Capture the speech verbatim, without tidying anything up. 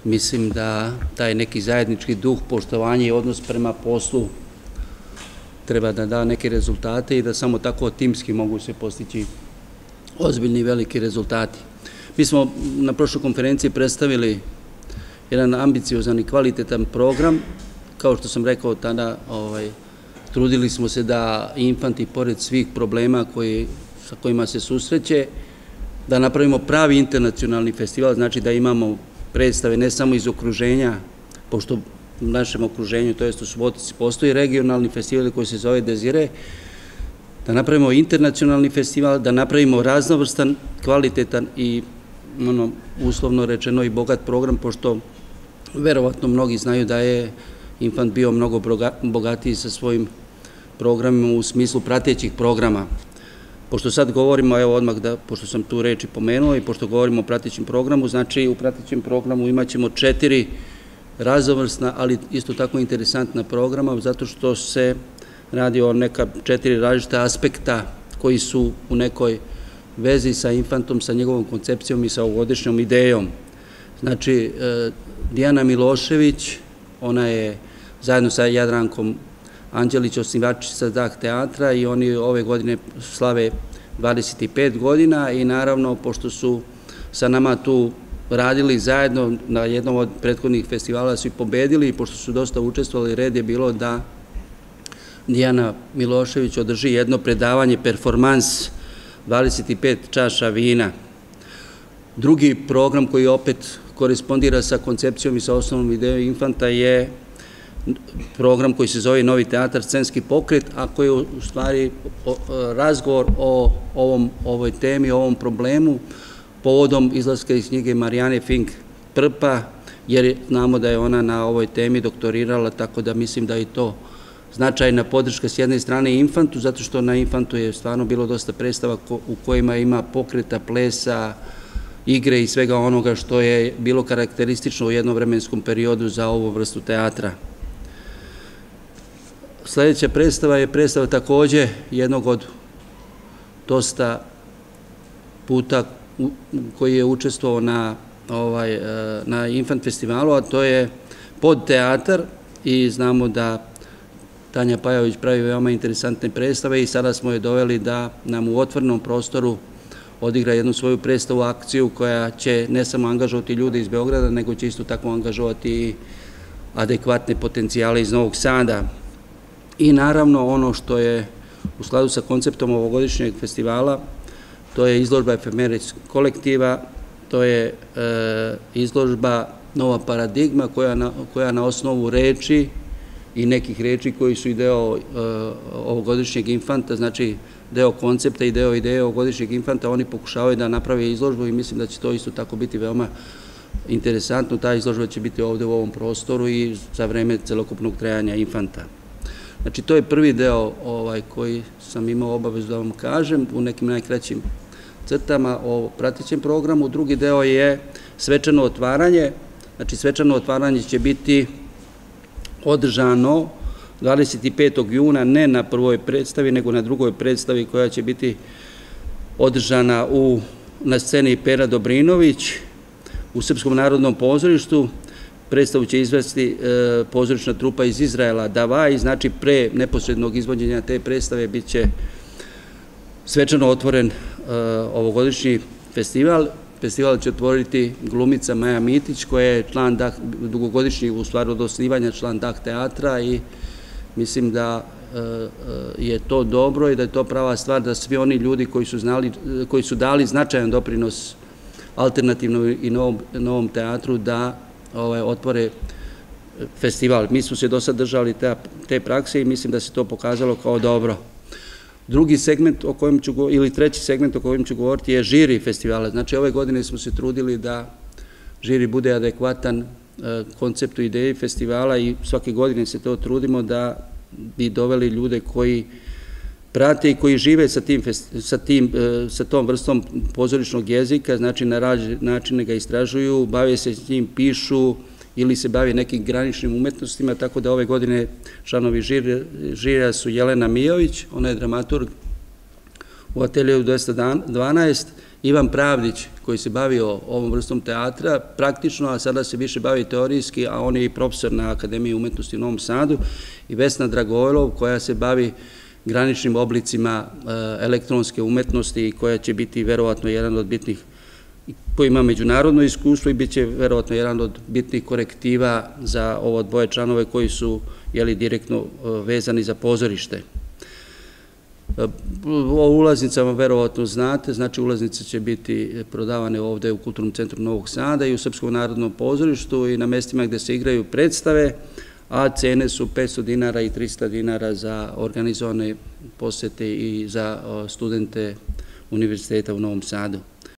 mislim da taj neki zajednički duh, poštovanje i odnos prema poslu treba da da neke rezultate i da samo tako timski mogu se postići ozbiljni i veliki rezultati. Mi smo na prošloj konferenciji predstavili jedan ambiciozan i kvalitetan program. Kao što sam rekao tada, ovaj, trudili smo se da Infanti, pored svih problema koji, sa kojima se susreće, da napravimo pravi internacionalni festival, znači da imamo predstave ne samo iz okruženja, pošto u našem okruženju, to jest u Subotici, postoji regionalni festival koji se zove Dezire, da napravimo internacionalni festival, da napravimo raznovrstan, kvalitetan i ono, uslovno rečeno i bogat program, pošto verovatno mnogi znaju da je Infant bio mnogo bogatiji sa svojim programima u smislu pratećih programa. Pošto sad govorimo, evo odmah da, pošto sam tu reči pomenuo i pošto govorimo o pratećem programu, znači u pratećem programu imat ćemo četiri raznovrsna, ali isto tako interesantna programa, zato što se radi o neka četiri različita aspekta koji su u nekoj vezi sa Infantom, sa njegovom koncepcijom i sa ovogodišnjom idejom. Znači, Dijana Milošević, ona je zajedno sa Jadrankom Anđelić, osnivačica Dah teatra, i oni ove godine slave dvadeset pet godina i naravno, pošto su sa nama tu radili zajedno na jednom od prethodnih festivala, su i pobedili i pošto su dosta učestvovali, red je bilo da Dijana Milošević održi jedno predavanje, performans, dvadeset pet čaša vina. Drugi program koji opet korespondira sa koncepcijom i sa osnovnom idejom Infanta je program koji se zove Novi teatar, scenski pokret, a koji je u stvari razgovor o ovom, ovoj temi, o ovom problemu, povodom izlaska iz knjige Marijane Fink-Prpa, jer znamo da je ona na ovoj temi doktorirala, tako da mislim da je to značajna podrška s jedne strane Infantu, zato što na Infantu je stvarno bilo dosta predstava u kojima ima pokreta, plesa, igre i svega onoga što je bilo karakteristično u jednom vremenskom periodu za ovu vrstu teatra. Sljedeća predstava je predstava takođe jednog od dosta puta koji je učestvovao na, ovaj, na Infant festivalu, a to je Podteatar, i znamo da Tanja Pajović pravi veoma interesantne predstave i sada smo je doveli da nam u otvorenom prostoru odigra jednu svoju predstavu, akciju koja će ne samo angažovati ljude iz Beograda, nego će isto tako angažovati i adekvatne potencijale iz Novog Sada. I naravno ono što je u skladu sa konceptom ovogodišnjeg festivala, to je izložba Efemeris kolektiva, to je izložba Nova paradigma koja na osnovu reči i nekih reči koji su i deo ovogodišnjeg Infanta, znači deo koncepta i deo ideje ovogodišnjeg Infanta, oni pokušavaju da naprave izložbu i mislim da će to isto tako biti veoma interesantno. Ta izložba će biti ovde u ovom prostoru i za vreme celokupnog trajanja Infanta. Znači, to je prvi deo koji sam imao obavezu da vam kažem u nekim najkraćim crtama o pratećem programu. Drugi deo je svečano otvaranje. Znači, svečano otvaranje će biti održano dvadeset petog juna, ne na prvoj predstavi, nego na drugoj predstavi koja će biti održana na sceni Pera Dobrinović u Srpskom narodnom pozorištu. Predstavu će izvesti pozorišna trupa iz Izraela Davaj, znači pre neposrednog izvođenja te predstave bit će svečano otvoren ovogodišnji festival. Festival će otvoriti glumica Maja Mitić, koja je član dugogodišnji, u stvari od osnivanja, član Dah teatra, i mislim da je to dobro i da je to prava stvar da svi oni ljudi koji su znali, koji su dali značajan doprinos alternativnom i novom teatru da otvore festival. Mi smo se do sad držali te prakse i mislim da se to pokazalo kao dobro. Drugi segment o kojem ću, ili treći segment o kojem ću govoriti je žiri festivala. Znači, ove godine smo se trudili da žiri bude adekvatan konceptu ideji festivala i svake godine se to trudimo da bi doveli ljude koji prate i koji žive sa tim, sa tim, sa tom vrstom pozorišnog jezika, znači na različite načine ga istražuju, bave se s njim, pišu ili se bavi nekim graničnim umetnostima, tako da ove godine članovi žirija su Jelena Mijović, ona je dramaturg u Ateljevu dvesta dvanaest, Ivan Pravdić, koji se bavio ovom vrstom teatra, praktično, a sada se više bavi teorijski, a on je i profesor na Akademiji umetnosti u Novom Sadu, i Vesna Dragojlov, koja se bavi graničnim oblicima elektronske umetnosti i koja će biti verovatno jedan od bitnih, koji ima međunarodno iskustvo i bit će verovatno jedan od bitnih korektiva za ovo dvoje članove koji su direktno vezani za pozorište. O ulaznicama verovatno znate, znači ulaznice će biti prodavane ovde u Kulturnom centru Novog Sada i u Srpskom narodnom pozorištu i na mestima gde se igraju predstave, a cene su petsto dinara i trista dinara za organizovane posete i za studente Univerziteta u Novom Sadu.